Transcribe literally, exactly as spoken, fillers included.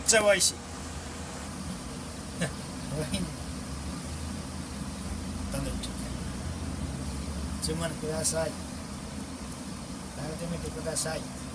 ちゃ美味しい頼んでみて注文ください。食べてみてください。